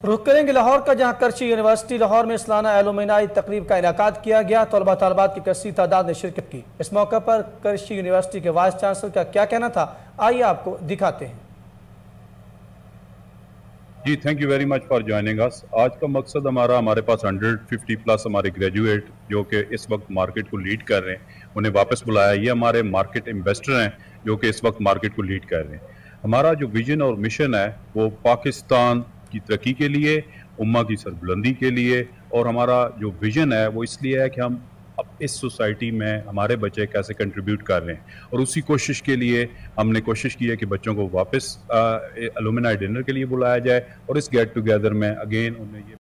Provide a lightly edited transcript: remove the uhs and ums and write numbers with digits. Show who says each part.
Speaker 1: रुख करेंगे लाहौर का, जहां करची यूनिवर्सिटी लाहौर में सालाना एलुमनाई तकरीब का इनेकाद किया गया। तलबा तलबात की कसीर तादाद ने शिरकत की। इस मौके पर करची यूनिवर्सिटी के वाइस चांसलर का क्या कहना था, आइए आपको दिखाते हैं।
Speaker 2: जी, thank you very much for joining us. आज का मकसद हमारे पास 150 प्लस हमारे ग्रेजुएट जो कि इस वक्त मार्केट को लीड कर रहे हैं, उन्हें वापस बुलाया। ये हमारे मार्केट इन्वेस्टर हैं जो कि इस वक्त मार्केट को लीड कर रहे हैं। हमारा जो विजन और मिशन है वो पाकिस्तान की तरक्की के लिए, उम्मा की सरबुलंदी के लिए, और हमारा जो विजन है वो इसलिए है कि हम अब इस सोसाइटी में हमारे बच्चे कैसे कंट्रीब्यूट कर रहे हैं, और उसी कोशिश के लिए हमने कोशिश की है कि बच्चों को वापस अलुमिनाई डिनर के लिए बुलाया जाए और इस गेट टुगेदर में अगेन उन्हें ये